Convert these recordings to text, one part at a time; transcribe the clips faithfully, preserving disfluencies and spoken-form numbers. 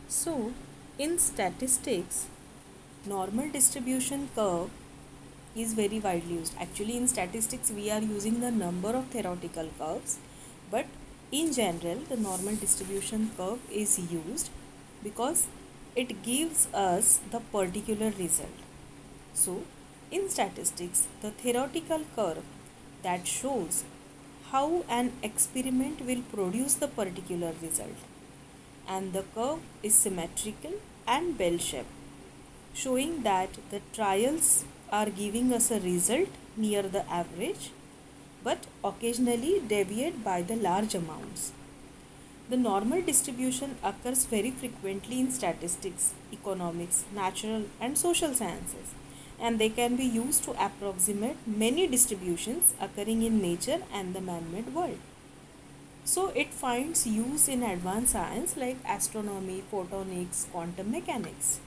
So, in statistics, normal distribution curve is very widely used. Actually, in statistics, we are using the number of theoretical curves, but in general, the normal distribution curve is used because it gives us the particular result. So, in statistics, the theoretical curve that shows how an experiment will produce the particular result, and the curve is symmetrical and bell shaped, showing that the trials are giving us a result near the average but occasionally deviate by the large amounts. The normal distribution occurs very frequently in statistics, economics, natural and social sciences, and they can be used to approximate many distributions occurring in nature and the man-made world. So it finds use in advanced science like astronomy, photonics, quantum mechanics.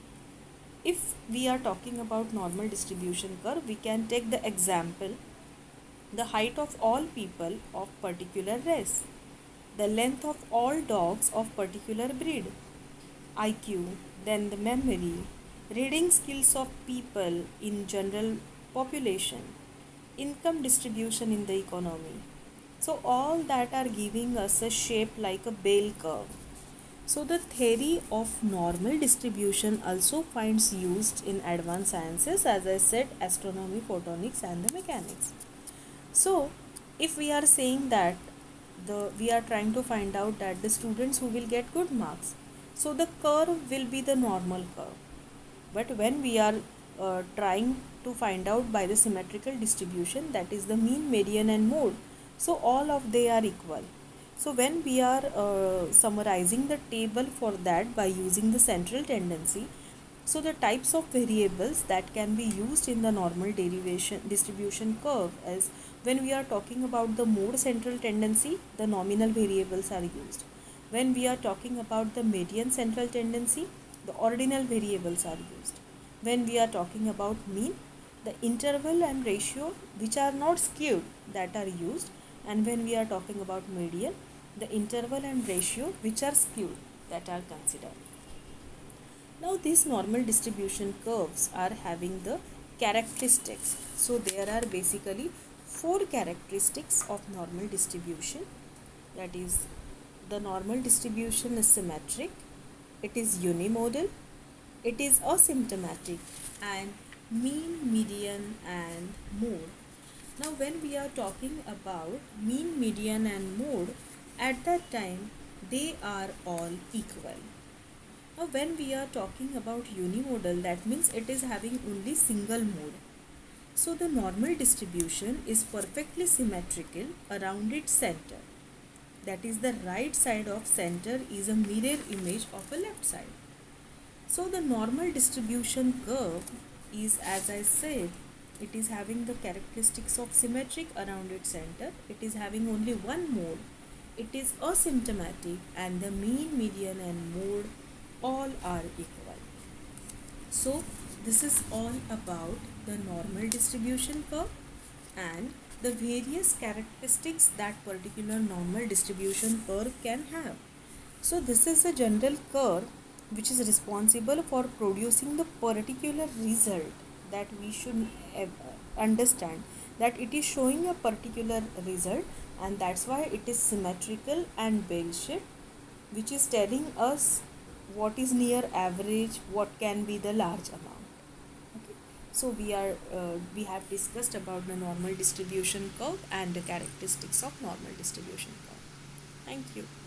If we are talking about normal distribution curve, we can take the example the height of all people of particular race, the length of all dogs of particular breed, I Q, then the memory, reading skills of people in general population, income distribution in the economy. So all that are giving us a shape like a bell curve. So the theory of normal distribution also finds used in advanced sciences, as I said, astronomy, photonics and the mechanics. So if we are saying that the we are trying to find out that the students who will get good marks, so the curve will be the normal curve. But when we are uh, trying to find out by the symmetrical distribution, that is the mean, median and mode, so all of they are equal. So when we are uh, summarizing the table for that by using the central tendency, so the types of variables that can be used in the normal derivation distribution curve is, when we are talking about the mode central tendency, the nominal variables are used. When we are talking about the median central tendency, the ordinal variables are used. When we are talking about mean, the interval and ratio which are not skewed, that are used. And when we are talking about median, the interval and ratio which are skewed, that are considered. Now these normal distribution curves are having the characteristics. So there are basically four characteristics of normal distribution. That is, the normal distribution is symmetric, it is unimodal, it is asymptomatic, and mean, median and mode. Now when we are talking about mean, median and mode, at that time they are all equal. Now when we are talking about unimodal, that means it is having only single mode. So the normal distribution is perfectly symmetrical around its center. That is, the right side of center is a mirror image of a left side. So the normal distribution curve is, as I said, it is having the characteristics of symmetric around its center. It is having only one mode. It is asymptomatic, and the mean, median and mode all are equal. So this is all about the normal distribution curve and the various characteristics that particular normal distribution curve can have. So this is a general curve which is responsible for producing the particular result that we should understand, that it is showing a particular result, and that's why it is symmetrical and bell shaped, which is telling us what is near average, what can be the large amount. Okay. So we are uh, we have discussed about the normal distribution curve and the characteristics of normal distribution curve. Thank you.